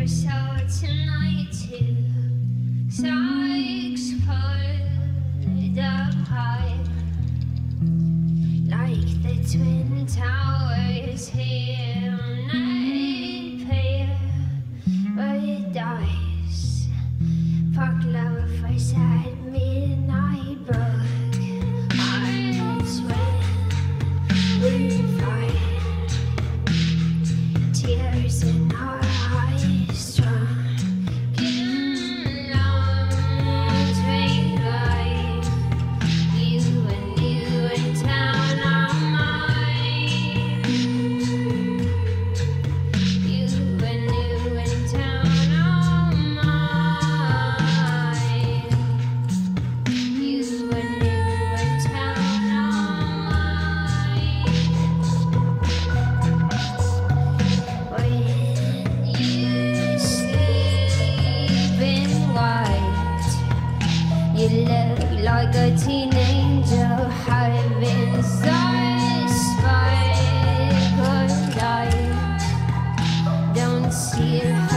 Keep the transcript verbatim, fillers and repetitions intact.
Twin towers here, night pair, but it dies. Fuck love, I said midnight book. Hearts when we fight, tears in our eyes, drunken long straight line. You and you in town are mine. You and you in town are mine. You and you in town are mine. When you sleep in white, you look like a teen angel having such sparkle light. Don't see it.